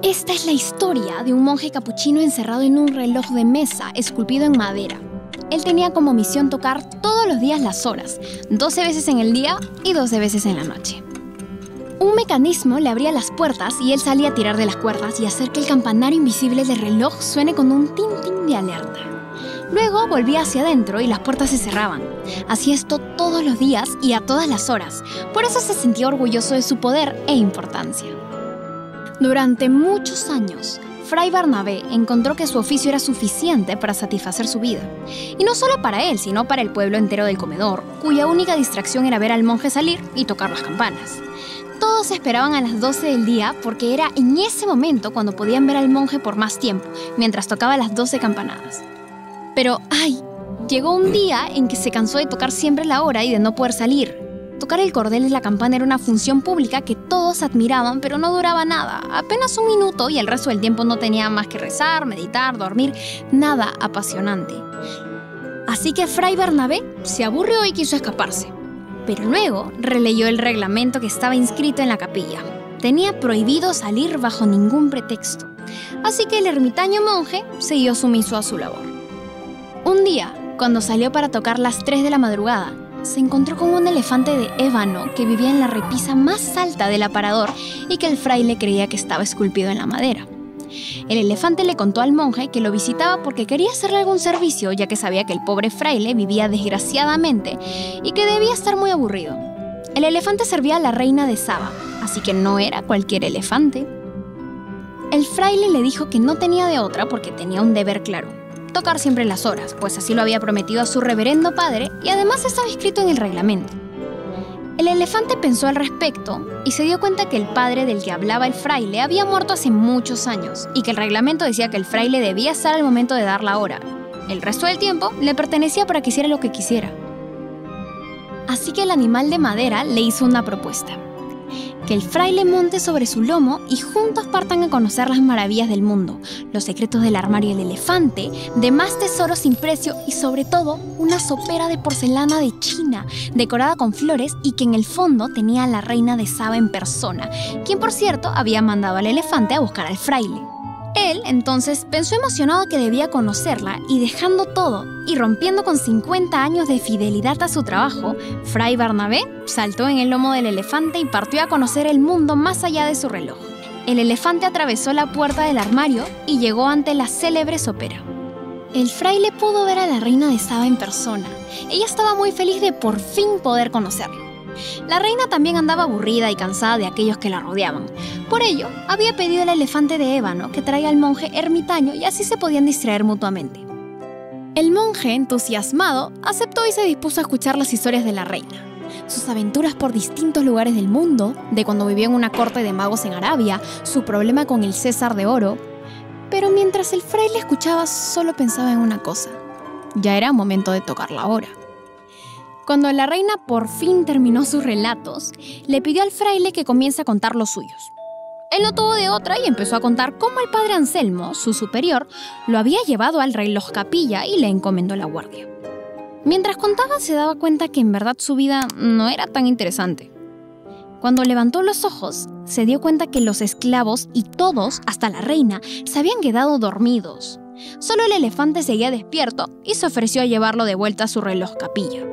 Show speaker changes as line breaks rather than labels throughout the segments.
Esta es la historia de un monje capuchino encerrado en un reloj de mesa esculpido en madera. Él tenía como misión tocar todos los días las horas, 12 veces en el día y 12 veces en la noche. Un mecanismo le abría las puertas y él salía a tirar de las cuerdas y hacer que el campanario invisible del reloj suene con un tin-tin de alerta. Luego volvía hacia adentro y las puertas se cerraban. Hacía esto todos los días y a todas las horas. Por eso se sentía orgulloso de su poder e importancia. Durante muchos años, Fray Barnabé encontró que su oficio era suficiente para satisfacer su vida. Y no solo para él, sino para el pueblo entero del comedor, cuya única distracción era ver al monje salir y tocar las campanas. Todos esperaban a las 12 del día porque era en ese momento cuando podían ver al monje por más tiempo, mientras tocaba las 12 campanadas. Pero, llegó un día en que se cansó de tocar siempre la hora y de no poder salir. Tocar el cordel de la campana era una función pública que todos admiraban, pero no duraba nada. Apenas un minuto y el resto del tiempo no tenía más que rezar, meditar, dormir. Nada apasionante. Así que Fray Barnabé se aburrió y quiso escaparse. Pero luego releyó el reglamento que estaba inscrito en la capilla. Tenía prohibido salir bajo ningún pretexto. Así que el ermitaño monje siguió sumiso a su labor. Un día, cuando salió para tocar las 3 de la madrugada, se encontró con un elefante de ébano que vivía en la repisa más alta del aparador y que el fraile creía que estaba esculpido en la madera. El elefante le contó al monje que lo visitaba porque quería hacerle algún servicio, ya que sabía que el pobre fraile vivía desgraciadamente y que debía estar muy aburrido. El elefante servía a la reina de Saba, así que no era cualquier elefante. El fraile le dijo que no tenía de otra porque tenía un deber claro: tocar siempre las horas, pues así lo había prometido a su reverendo padre y además estaba escrito en el reglamento. El elefante pensó al respecto y se dio cuenta que el padre del que hablaba el fraile había muerto hace muchos años y que el reglamento decía que el fraile debía estar al momento de dar la hora. El resto del tiempo le pertenecía para que hiciera lo que quisiera. Así que el animal de madera le hizo una propuesta: que el fraile monte sobre su lomo y juntos partan a conocer las maravillas del mundo, los secretos del armario del elefante, demás tesoros sin precio y sobre todo una sopera de porcelana de China, decorada con flores y que en el fondo tenía a la reina de Saba en persona, quien por cierto había mandado al elefante a buscar al fraile. Él, entonces, pensó emocionado que debía conocerla y dejando todo y rompiendo con 50 años de fidelidad a su trabajo, Fray Barnabé saltó en el lomo del elefante y partió a conocer el mundo más allá de su reloj. El elefante atravesó la puerta del armario y llegó ante la célebre sopera. El fraile pudo ver a la reina de Saba en persona. Ella estaba muy feliz de por fin poder conocerlo. La reina también andaba aburrida y cansada de aquellos que la rodeaban. Por ello, había pedido al elefante de ébano que traiga al monje ermitaño y así se podían distraer mutuamente. El monje, entusiasmado, aceptó y se dispuso a escuchar las historias de la reina. Sus aventuras por distintos lugares del mundo, de cuando vivió en una corte de magos en Arabia, su problema con el César de oro. Pero mientras el fraile escuchaba, solo pensaba en una cosa: ya era momento de tocar la hora. Cuando la reina por fin terminó sus relatos, le pidió al fraile que comience a contar los suyos. Él no tuvo de otra y empezó a contar cómo el padre Anselmo, su superior, lo había llevado al reloj capilla y le encomendó la guardia. Mientras contaba se daba cuenta que en verdad su vida no era tan interesante. Cuando levantó los ojos, se dio cuenta que los esclavos y todos, hasta la reina, se habían quedado dormidos. Solo el elefante seguía despierto y se ofreció a llevarlo de vuelta a su reloj capilla.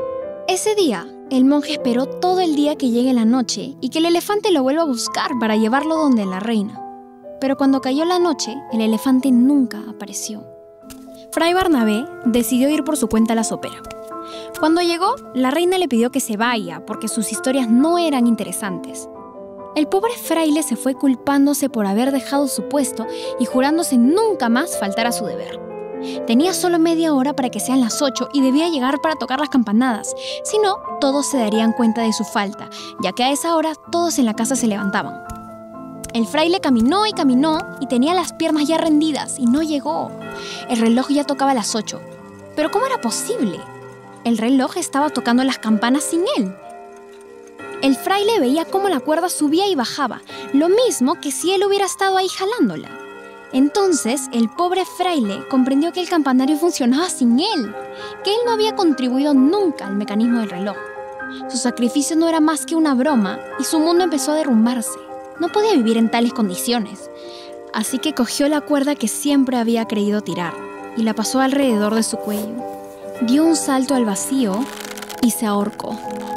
Ese día, el monje esperó todo el día que llegue la noche y que el elefante lo vuelva a buscar para llevarlo donde la reina. Pero cuando cayó la noche, el elefante nunca apareció. Fray Barnabé decidió ir por su cuenta a la sopera. Cuando llegó, la reina le pidió que se vaya porque sus historias no eran interesantes. El pobre fraile se fue culpándose por haber dejado su puesto y jurándose nunca más faltar a su deber. Tenía solo media hora para que sean las 8 y debía llegar para tocar las campanadas. Si no, todos se darían cuenta de su falta, ya que a esa hora todos en la casa se levantaban. El fraile caminó y caminó y tenía las piernas ya rendidas y no llegó. El reloj ya tocaba las 8. ¿Pero cómo era posible? El reloj estaba tocando las campanas sin él. El fraile veía cómo la cuerda subía y bajaba, lo mismo que si él hubiera estado ahí jalándola. Entonces, el pobre fraile comprendió que el campanario funcionaba sin él, que él no había contribuido nunca al mecanismo del reloj. Su sacrificio no era más que una broma y su mundo empezó a derrumbarse. No podía vivir en tales condiciones. Así que cogió la cuerda que siempre había creído tirar y la pasó alrededor de su cuello. Dio un salto al vacío y se ahorcó.